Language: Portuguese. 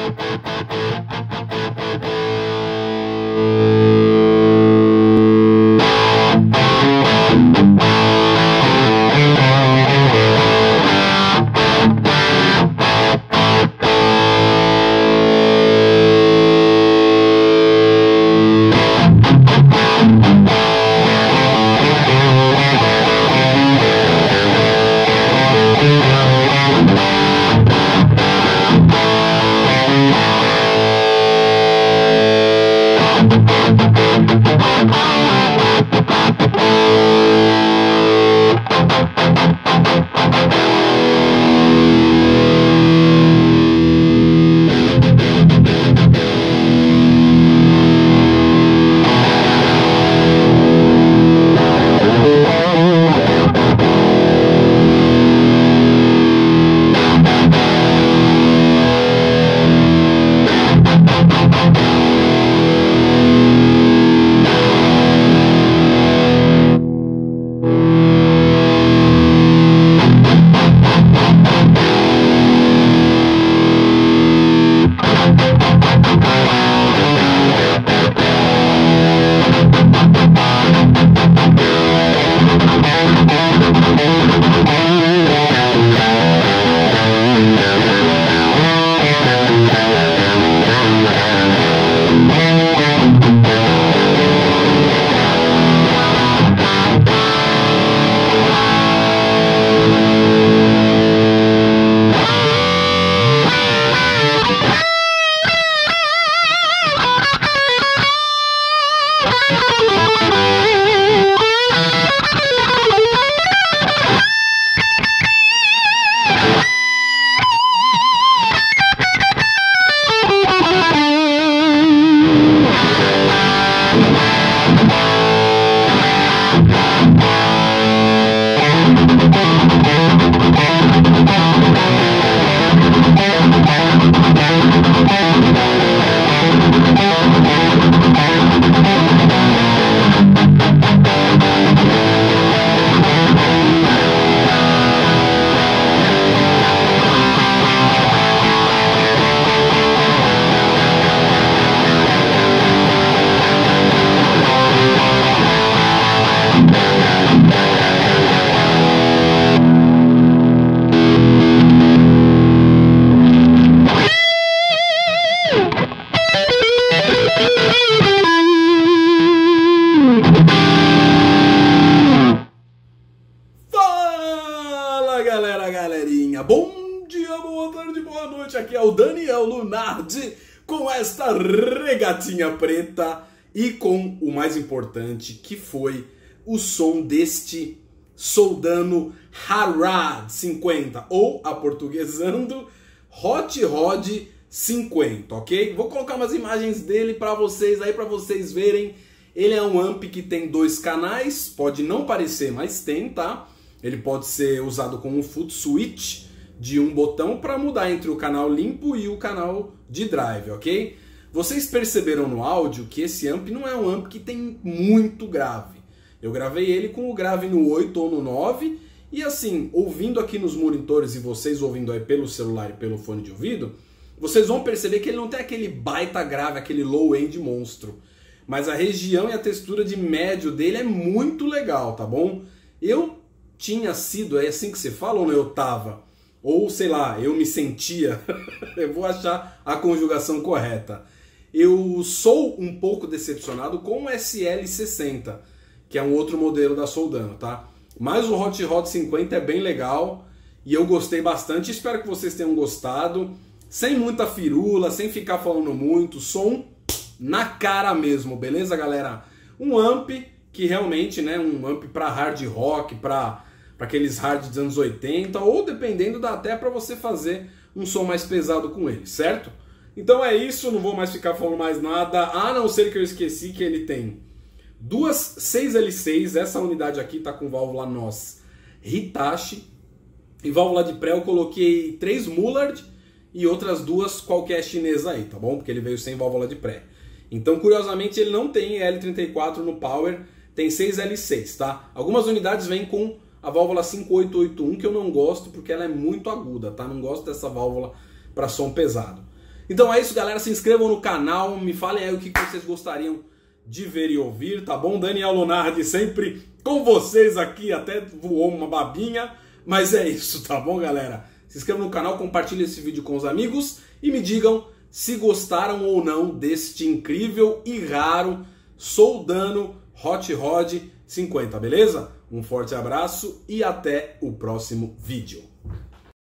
Com esta regatinha preta e com o mais importante, que foi o som deste Soldano Harad 50, ou aportuguesando, Hot Rod 50, ok? Vou colocar umas imagens dele para vocês aí, para vocês verem. Ele é um amp que tem 2 canais, pode não parecer, mas tem, tá? Ele pode ser usado como um foot switch de um botão para mudar entre o canal limpo e o canal de drive, ok? Vocês perceberam no áudio que esse amp não é um amp que tem muito grave. Eu gravei ele com o grave no 8 ou no 9 e assim, ouvindo aqui nos monitores e vocês ouvindo aí pelo celular e pelo fone de ouvido, vocês vão perceber que ele não tem aquele baita grave, aquele low end monstro. Mas a região e a textura de médio dele é muito legal, tá bom? Eu tinha sido, é assim que se fala ou eu tava? Ou sei lá, eu me sentia, eu vou achar a conjugação correta. Eu sou um pouco decepcionado com o SL60, que é um outro modelo da Soldano, tá? Mas o Hot Rod 50 é bem legal e eu gostei bastante, espero que vocês tenham gostado. Sem muita firula, sem ficar falando muito, som na cara mesmo, beleza, galera? Um amp que realmente, né, um amp para hard rock, para aqueles hard dos anos 80, ou dependendo dá até para você fazer um som mais pesado com ele, certo? Então é isso, não vou mais ficar falando mais nada, a não ser que eu esqueci que ele tem duas 6L6, essa unidade aqui tá com válvula NOS Hitachi, e válvula de pré eu coloquei 3 Mullard e outras 2 qualquer chinesa aí, tá bom? Porque ele veio sem válvula de pré. Então, curiosamente, ele não tem L34 no Power, tem 6L6, tá? Algumas unidades vêm com a válvula 5881, que eu não gosto porque ela é muito aguda, tá? Não gosto dessa válvula para som pesado. Então é isso, galera. Se inscrevam no canal, me falem aí o que vocês gostariam de ver e ouvir, tá bom? Daniel Lunardi sempre com vocês aqui, até voou uma babinha, mas é isso, tá bom, galera? Se inscrevam no canal, compartilhem esse vídeo com os amigos e me digam se gostaram ou não deste incrível e raro Soldano Hot Rod 50, beleza? Um forte abraço e até o próximo vídeo.